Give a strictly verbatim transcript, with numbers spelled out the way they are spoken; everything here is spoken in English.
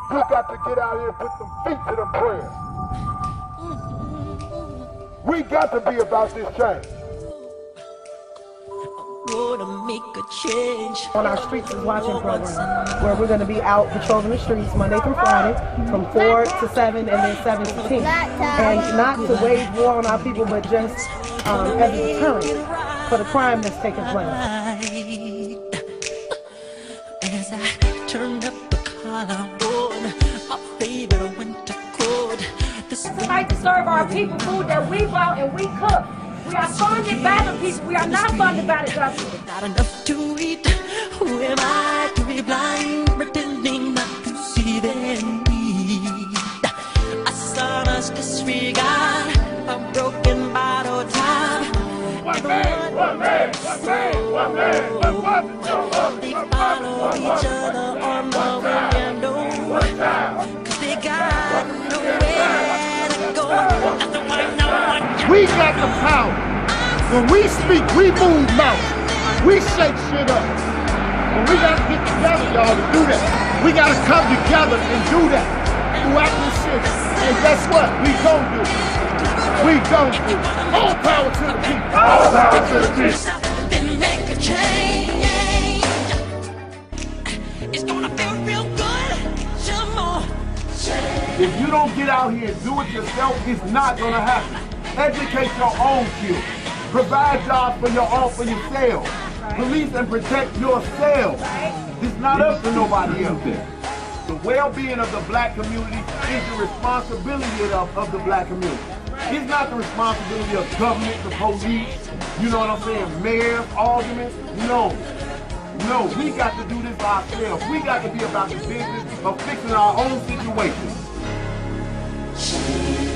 You got to get out here and put some feet to them prayers. We got to be about this change. Make a change. On our Streets is Watching program, where we're going to be out patrolling the streets Monday through Friday from four to seven and then seven to ten. And not to wage war on our people, but just um, as a deterrent for the crime that's taking place. As I turned up the collar on my favorite winter coat. We like to serve our people food that we bought and we cook. We are funded by the people. We are not funded by the government. Not enough to eat. Who am I to be blind, pretending not to see their need? I saw us disregard a broken bottle top. One man, one man, one man, one man, one man. They follow each other on the window. Cause they got nowhere to go. That's the one no one. We got the power. When we speak, we move mountains. We shake shit up. And we gotta get together, y'all, to do that. We gotta come together and do that throughout this city. And guess what? We gon' do it. We gon' do it. All power to the people. All power to the people. Then make a change. It's gonna feel real good. Some more. If you don't get out here and do it yourself, it's not gonna happen. Educate your own children. Provide jobs for your own, for yourselves. Police and protect yourselves. It's not up to nobody else. The well-being of the black community is the responsibility of, of the black community. It's not the responsibility of government, the police, you know what I'm saying, mayors, aldermen. No. No, we got to do this ourselves. We got to be about the business of fixing our own situation.